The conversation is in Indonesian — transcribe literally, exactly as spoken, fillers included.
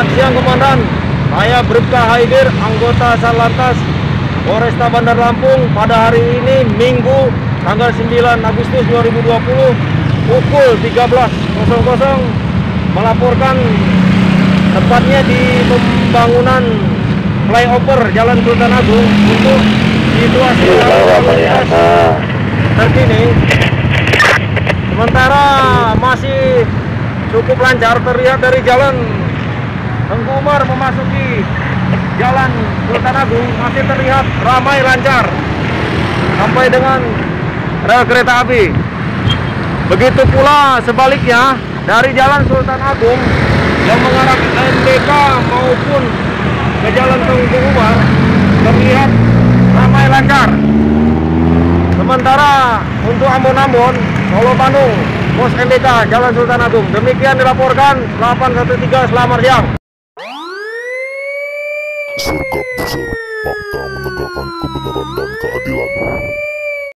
Selamat siang Komandan, saya Bribka Haidir, anggota Satlantas Polresta Bandar Lampung. Pada hari ini Minggu tanggal sembilan Agustus dua ribu dua puluh pukul tiga belas melaporkan tepatnya di pembangunan flyover Jalan Sultan Agung untuk situasi lalu lintas terkini. Sementara masih cukup lancar, terlihat dari jalan Tengku Umar memasuki Jalan Sultan Agung masih terlihat ramai lancar sampai dengan rel kereta api. Begitu pula sebaliknya dari Jalan Sultan Agung yang mengarah ke M B K maupun ke Jalan Tengku Umar terlihat ramai lancar. Sementara untuk Ambon-Ambon, Solo Bandung, pos M B K Jalan Sultan Agung. Demikian dilaporkan delapan satu tiga. Selamat siang. Sergap besar, fakta menegakkan kebenaran dan keadilan.